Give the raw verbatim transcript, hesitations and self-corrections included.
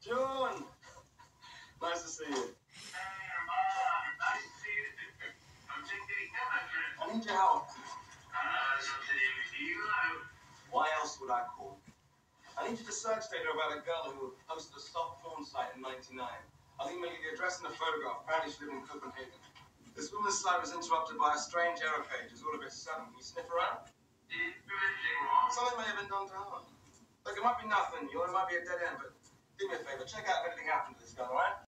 June! Nice to see you. Hey, Mom. Nice to see you. I'm taking I need your help. Uh, something you know. Why else would I call? I need you to search data about a girl who hosted a soft porn site in ninety-nine. I'll email you the address and the photograph. Apparently she lived in Copenhagen. This woman's site was interrupted by a strange error page. It's all a bit sudden. Can you sniff around? Did you do anything wrong? Something may have been done to her. Look, it might be nothing, you know, it might be a dead end, but do me a favor, check out if anything happened to this girl, alright?